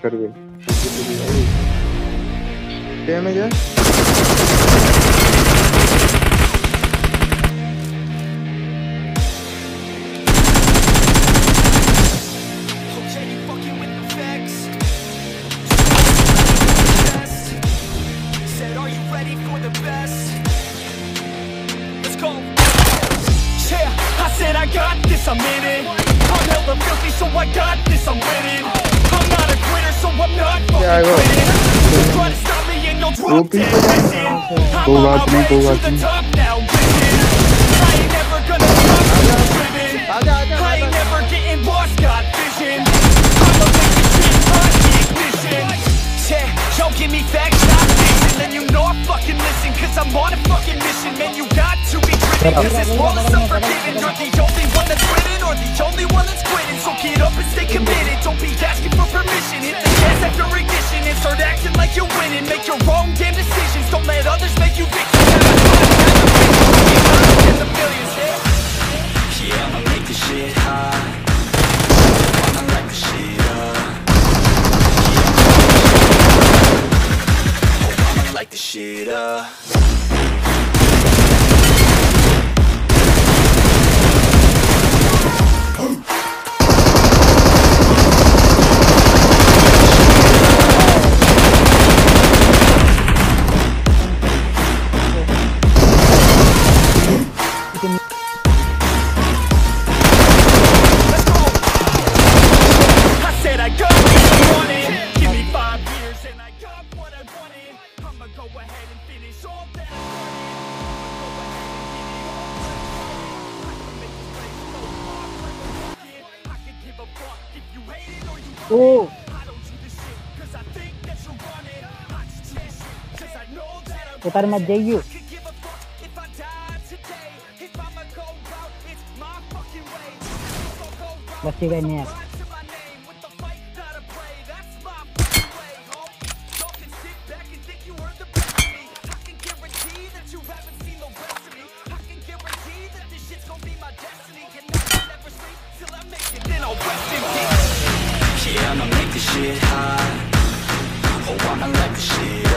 कर गई। डैमेज है। I got this, I'm in it. I'm hella filthy, so I got this, I'm winning. I'm not a quitter, so I'm not fucking quitting. You try to stop me and you'll drop dead, listen. I'm on my way to the top now, listen. I ain't never gonna stop driven. I ain't never getting lost, got vision. I'ma make this shit hot, ignition. Yeah, yo, give me facts, not fiction. Then you know I fucking listen, cause I'm on a fucking mission. Man, you got to be driven, cause this world is unforgiving. You're the only one that's winning, or the only one that's quitting. So get up and stay committed, don't be asking for permission. Hit the gas after ignition and start acting like you're winning. Make your own damn decisions, don't let others make you victim. Yeah, I'ma make this shit hot. I'ma light this shit up. Yeah, I'ma light this shit up. Oh, utar mat jaiye. Basti करनी है। Yeah, I'ma make this shit hot. Oh, I'ma light this shit